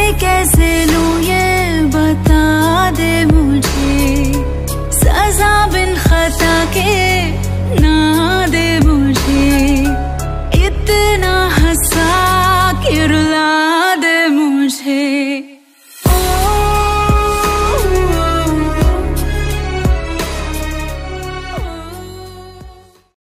कैसे लूं ये बता दे मुझे, सजा बिन खता के ना